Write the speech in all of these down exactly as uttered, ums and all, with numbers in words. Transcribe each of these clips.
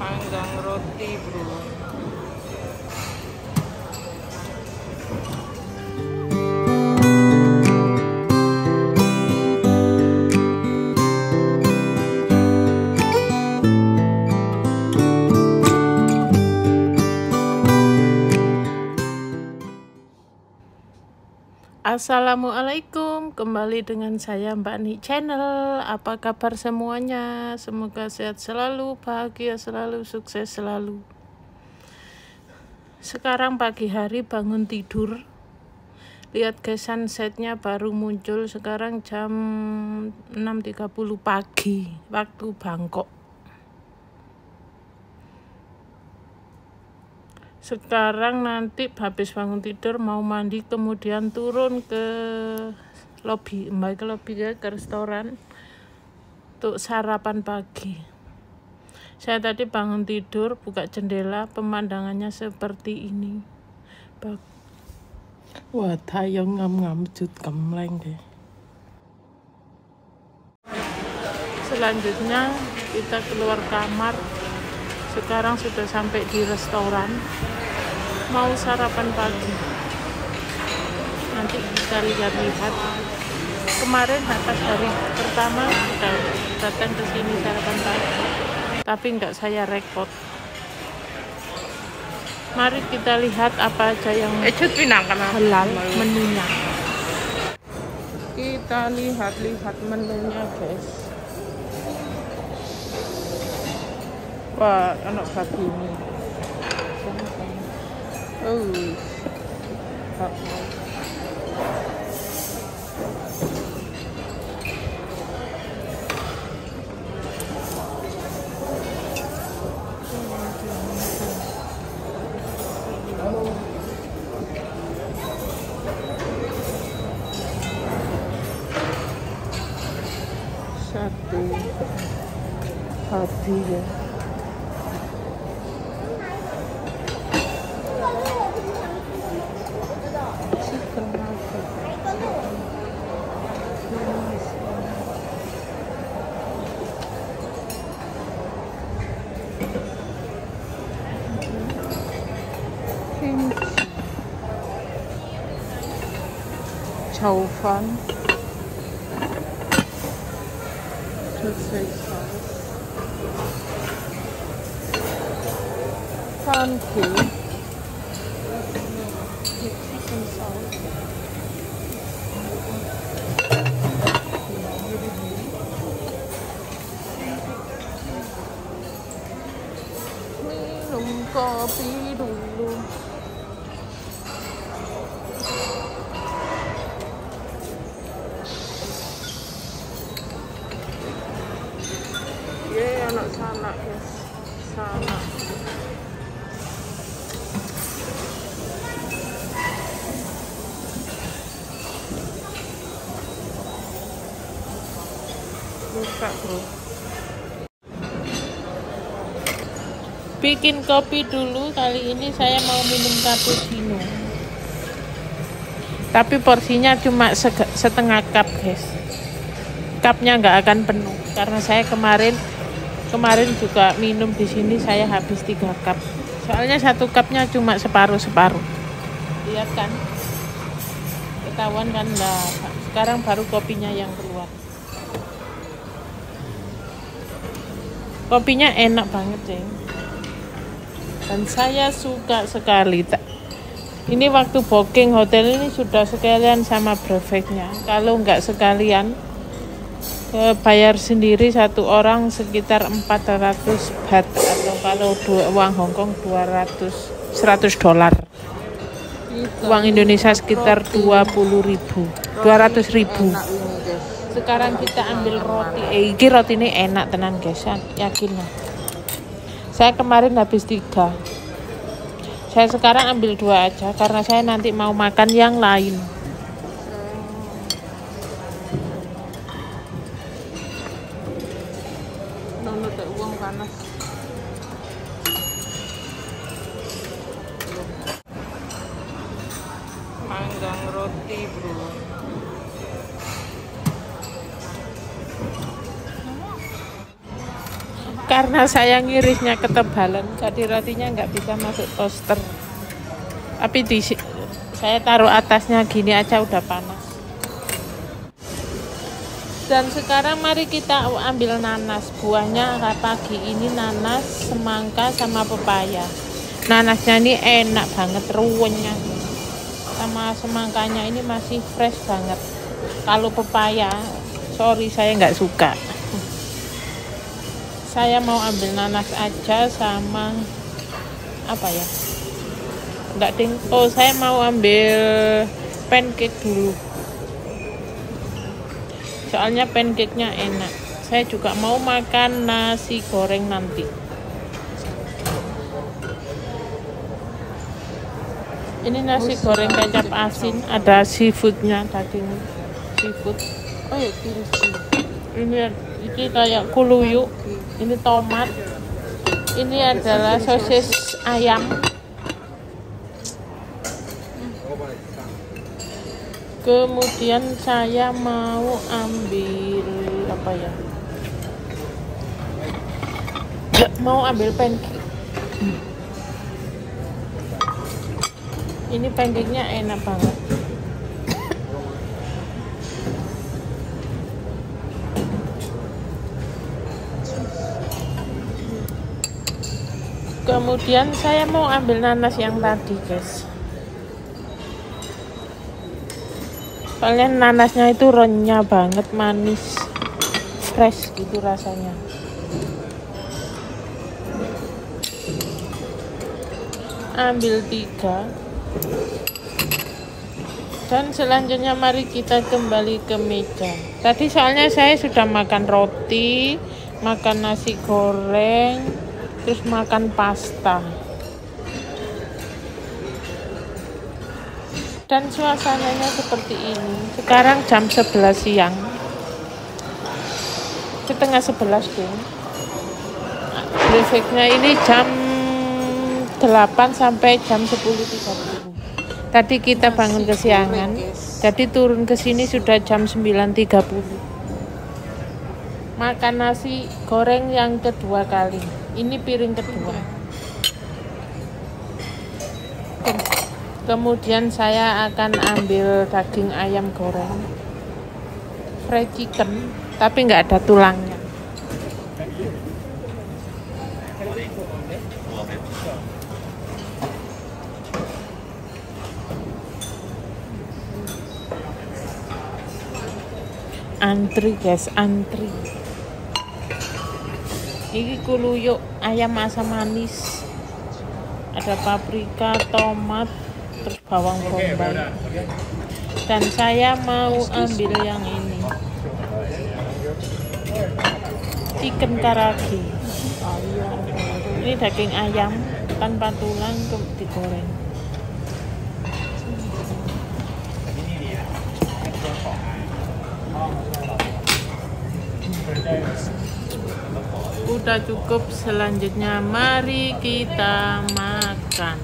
Panggang roti, bro. Assalamualaikum, kembali dengan saya Mbak Ni Channel. Apa kabar semuanya? Semoga sehat selalu, bahagia selalu, sukses selalu. Sekarang pagi hari bangun tidur, lihat guys, sunsetnya baru muncul sekarang jam enam tiga puluh pagi waktu Bangkok. Sekarang nanti habis bangun tidur mau mandi, kemudian turun ke lobby, kembali ke lobby ke restoran untuk sarapan pagi. Saya tadi bangun tidur, buka jendela, pemandangannya seperti ini. Wah, tayang ngam-ngam cut kemleng deh. Selanjutnya kita keluar kamar. Sekarang sudah sampai di restoran, mau sarapan pagi. Nanti kita lihat-lihat. Kemarin atas hari pertama kita datang ke sini sarapan pagi, tapi nggak saya rekod. Mari kita lihat apa aja yang halal menunya. Kita lihat-lihat menunya, guys. Wah, anak babi ini. Oh, sate babi ya. Caufan, pancake, Mexican sauce, minum kopi dulu. Ye, anak salak guys, salak. Buka bro. Bikin kopi dulu, kali ini saya mau minum cappuccino. Tapi porsinya cuma setengah cup guys. Cupnya nggak akan penuh karena saya kemarin Kemarin juga minum di sini saya habis tiga cup. Soalnya satu cupnya cuma separuh-separuh. Lihat kan? Ketahuan kan lah. Sekarang baru kopinya yang keluar. Kopinya enak banget, Ceng. Dan saya suka sekali. Ini waktu booking hotel ini sudah sekalian sama brevetnya. Kalau nggak sekalian, bayar sendiri satu orang sekitar empat ratus baht, atau kalau dua, uang Hongkong dua ratus seratus dolar. Uang Indonesia sekitar dua puluh ribu, dua ratus ribu. Sekarang kita ambil roti. Eh, ini roti ini enak tenan guys, yakin lah. Saya kemarin habis tiga. Saya sekarang ambil dua aja karena saya nanti mau makan yang lain. Uang panas. Panggang roti, bro. karena saya ngirisnya ketebalan, jadi rotinya nggak bisa masuk toaster. Tapi di saya taruh atasnya gini aja udah panas. Dan sekarang mari kita ambil nanas. Buahnya pagi ini nanas, semangka sama pepaya. Nanasnya ini enak banget, ruwennya. Sama semangkanya ini masih fresh banget. Kalau pepaya, sorry saya nggak suka. Saya mau ambil nanas aja sama apa ya? Enggak ding. Oh, saya mau ambil pancake dulu. Soalnya pancake-nya enak. Saya juga mau makan nasi goreng nanti. Ini nasi goreng kecap asin, ada seafoodnya, daging seafood. Oh ya, kimchi. Ini ini kayak kuluyu. Ini tomat. Ini adalah sosis ayam. Kemudian saya mau ambil apa ya? Mau ambil pancake. Ini pancake-nya enak banget. Kemudian saya mau ambil nanas yang tadi, guys. Soalnya nanasnya itu renyah banget, manis, fresh gitu rasanya. Ambil tiga. Dan selanjutnya mari kita kembali ke meja. Tadi soalnya saya sudah makan roti, makan nasi goreng, terus makan pasta. Dan suasananya seperti ini. Sekarang jam sebelas siang. Setengah sebelas dong. Breakfastnya ini jam delapan sampai jam sepuluh tiga puluh. Tadi kita bangun kesiangan. Jadi turun ke sini sudah jam sembilan tiga puluh. Makan nasi goreng yang kedua kali. Ini piring kedua. Kemudian saya akan ambil daging ayam goreng fried chicken, tapi nggak ada tulangnya. Antri guys, antri. Ini kuluyuk ayam asam manis, ada paprika, tomat, terus bawang bombay. Dan saya mau ambil yang ini, chicken karaage. Ini daging ayam tanpa tulang digoreng. Udah cukup, selanjutnya mari kita makan.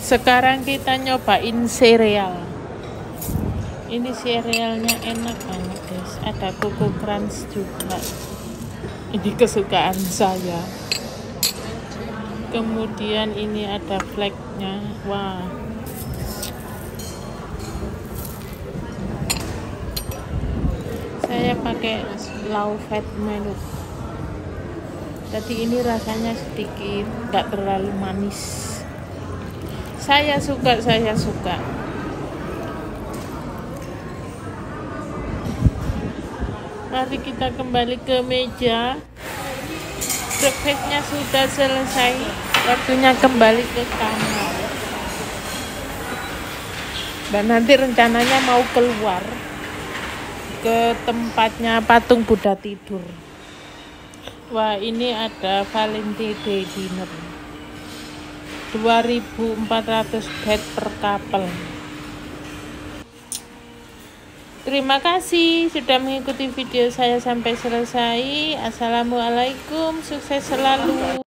Sekarang kita nyobain sereal. Ini serealnya enak banget guys. Ada Coco Crunch juga. Ini kesukaan saya. Kemudian ini ada flake-nya. Wah. Saya pakai low fat milk. Jadi ini rasanya sedikit, nggak terlalu manis. Saya suka, saya suka. Mari kita kembali ke meja. Breakfastnya sudah selesai. Waktunya kembali ke kamar. Dan nanti rencananya mau keluar ke tempatnya patung Buddha tidur. Wah, ini ada Valentine Day dinner. dua ribu empat ratus baht per couple. Terima kasih sudah mengikuti video saya sampai selesai. Assalamualaikum, sukses selalu.